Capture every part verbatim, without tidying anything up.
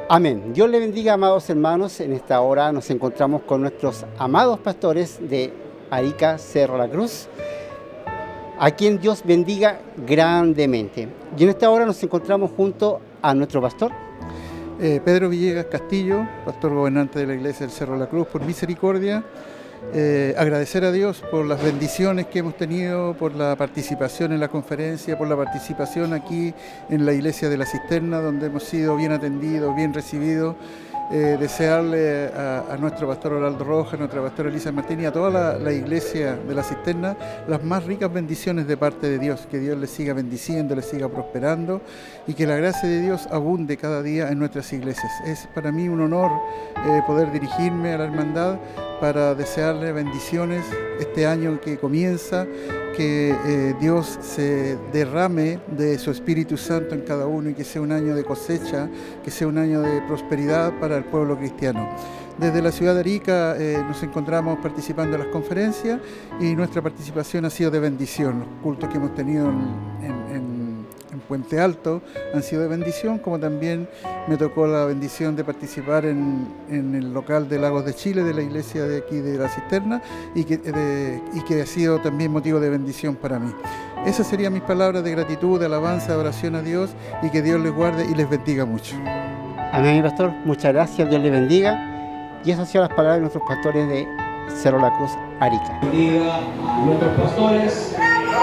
Amén. Dios le bendiga, amados hermanos. En esta hora nos encontramos con nuestros amados pastores de Arica, Cerro La Cruz, a quien Dios bendiga grandemente. Y en esta hora nos encontramos junto a nuestro pastor. Eh, Pedro Villegas Castillo, pastor gobernante de la Iglesia del Cerro La Cruz, por misericordia. Eh, agradecer a Dios por las bendiciones que hemos tenido, por la participación en la conferencia, por la participación aquí en la Iglesia de la Cisterna, donde hemos sido bien atendidos, bien recibidos. Eh, desearle a, a nuestro pastor Oraldo Rojas, a nuestra pastora Elisa Martín y a toda la, la Iglesia de la Cisterna las más ricas bendiciones de parte de Dios, que Dios les siga bendiciendo, les siga prosperando y que la gracia de Dios abunde cada día en nuestras iglesias. Es para mí un honor eh, poder dirigirme a la hermandad para desearle bendiciones este año que comienza, que eh, Dios se derrame de su Espíritu Santo en cada uno y que sea un año de cosecha, que sea un año de prosperidad para el pueblo cristiano. Desde la ciudad de Arica eh, nos encontramos participando en las conferencias y nuestra participación ha sido de bendición. Los cultos que hemos tenido en, en, en en Puente Alto han sido de bendición, como también me tocó la bendición de participar en, en el local de Lagos de Chile, de la iglesia de aquí de la Cisterna, y que, de, y que ha sido también motivo de bendición para mí. Esas serían mis palabras de gratitud, de alabanza, de oración a Dios, y que Dios les guarde y les bendiga mucho. Amén, pastor. Muchas gracias. Dios le bendiga. Y esas han sido las palabras de nuestros pastores de Cerro La Cruz, Arica. Bendiga a nuestros pastores.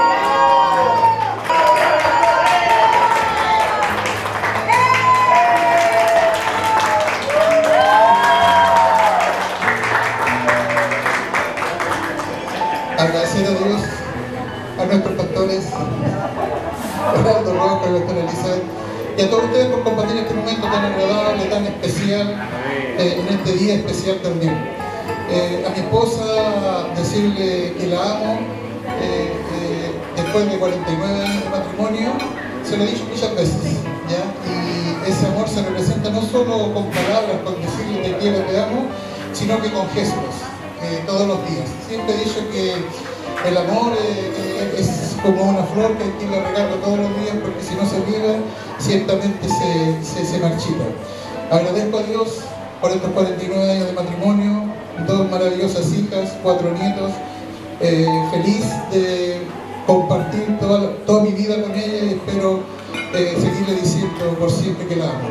Agradecer a Dios, a nuestros pastores, Oraldo Rojas, a nuestra Elizabeth, y a todos ustedes por compartir este momento tan agradable, tan especial, eh, en este día especial también. Eh, a mi esposa decirle que la amo, eh, eh, después de cuarenta y nueve años de matrimonio, se lo he dicho muchas veces, ¿ya? Y ese amor se representa no solo con palabras, con decirle te quiero, te amo, sino que con gestos. Eh, todos los días. Siempre he dicho que el amor eh, es como una flor que hay que irla regando todos los días, porque si no se riega, ciertamente se, se, se marchita. Agradezco a Dios por estos cuarenta y nueve años de matrimonio, dos maravillosas hijas, cuatro nietos, eh, feliz de compartir toda, toda mi vida con ella y espero eh, seguirle diciendo por siempre que la amo.